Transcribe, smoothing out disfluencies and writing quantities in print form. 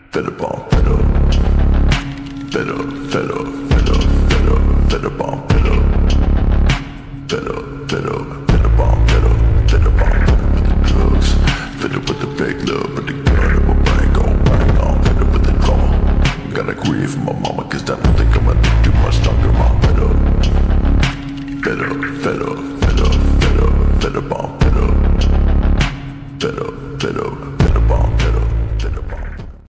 Fed up on fed up. Fed up, fed up, fed up, fed up, fed up on fed up. Fed up, fed up, fed up on fed up. Fed up on fed up with the drugs. Fed up with the fake love, with the gun and my bang on. Fed up with the drama. Gotta grieve for my mama, cause I don't think I'm gonna do too much longer, mom.